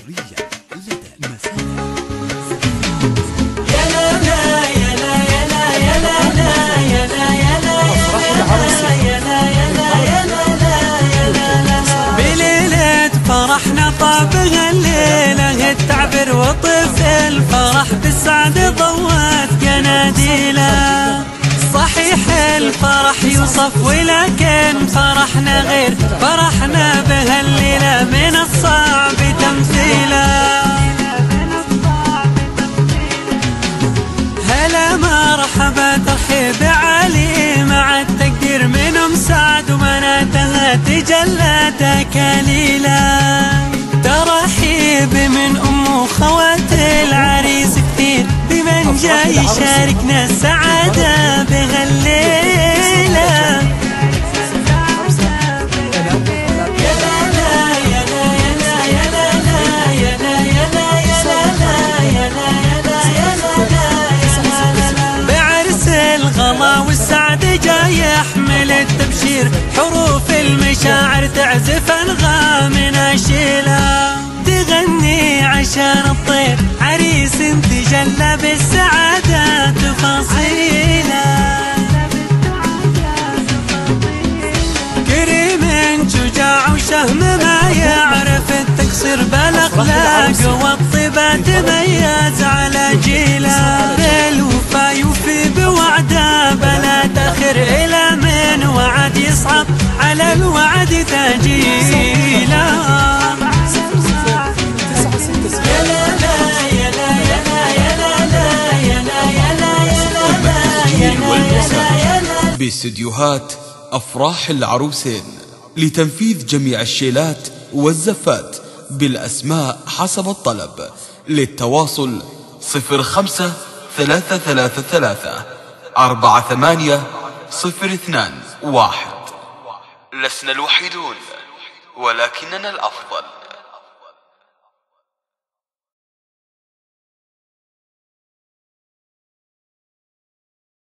حصريا لدى مساء. يا لا لا يا لا يا لا يا لا لا يا لا يا لا يا لا يا لا يا لا بليلة فرحنا طابها الليلة التعبير وطف الفرح بالسعد ضوت قناديله. صحيح الفرح يوصف ولكن فرحنا غير فرحنا بهالليلة من الصعب تمثيله. هلا مرحبا ترحيب علي مع التقدير من ام سعد وبناتها تجلت اكاليله. ترحيب من ام وخوات العريس كثير بمن جاي يشاركنا السعاده بهالليله. والسعد جاي يحمل التبشير حروف المشاعر تعزف انغام ناشيله. تغني عشان الطير عريس تجلى بالسعاده تفاصيله. كريم شجاع وشهم ما يعرف التقصير بالاخلاق والطيبه تميز على جيله. بالوفا يوفي بوعده بلا تاخر الى من وعد يصعب على الوعد تاجيله. يا لا لا يا لا يا لا يا لا يا لا يا لا يا لا باستديوهات أفراح العروسين لتنفيذ جميع الشيلات والزفات بالأسماء حسب الطلب. للتواصل 05-333-48021. لسنا الوحيدون ولكننا الأفضل.